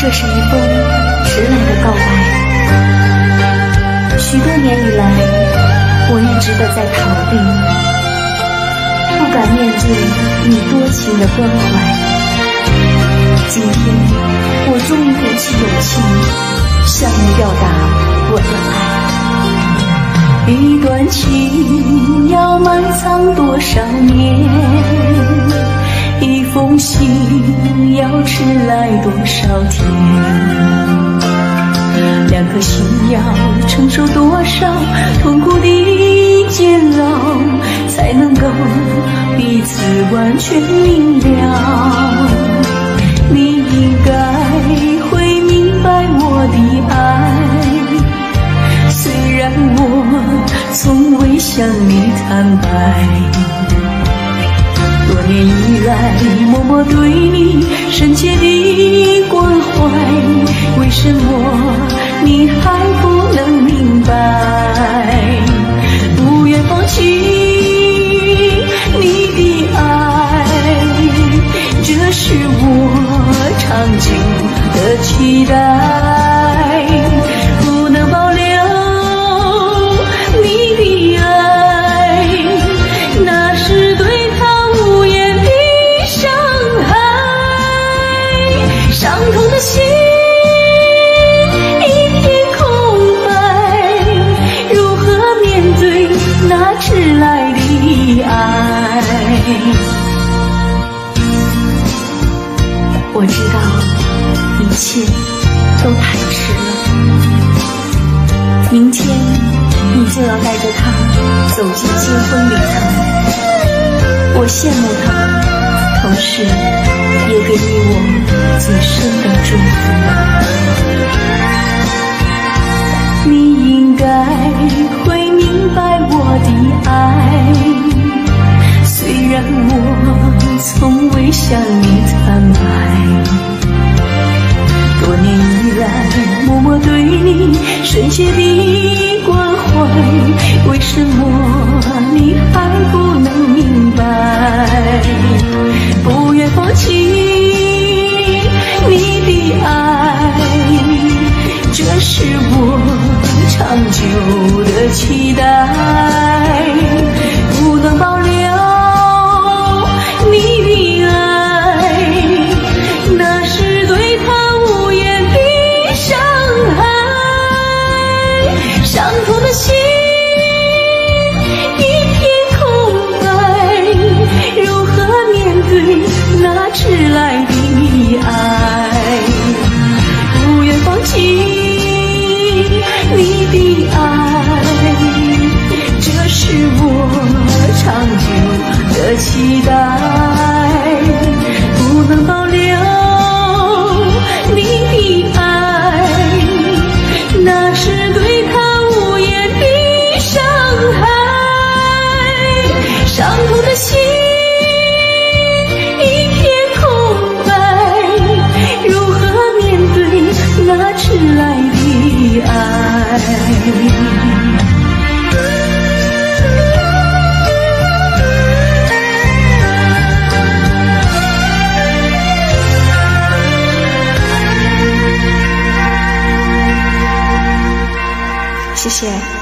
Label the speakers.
Speaker 1: 这是一封迟来的告白。许多年以来，我一直的在逃避，不敢面对你多情的关怀。今天，我终于鼓起勇气，向你表达我的爱。一段情要埋藏多少年？一封信要迟来多少天？两颗心要承受多少痛苦的煎熬，才能够彼此完全明了？你应该会明白我的爱，虽然我从未向你坦白。多年以来，默默对你深切的关怀，为什么你还不能明白？不愿放弃你的爱，这是我长久的期待。不能保留你的爱，那是对伤痛的心一片空白，如何面对那迟来的爱？我知道一切都太迟了，明天你就要带着他走进结婚礼堂，我羡慕他，同时也给予我最深的祝福。你应该会明白我的爱，虽然我从未向你坦白。多年以来，默默对你深切的关怀，为什么你还不能明白？不愿放弃你的爱，这是我长久的期待。不能保留你的爱，那是对他无言的伤害。伤痛的心一片空白，如何面对那迟来的爱？不愿放弃你的爱，这是我长久的期待。不能保留你的爱，那是对他无言的伤害。伤痛的心一片空白，如何面对那迟来的爱？谢谢。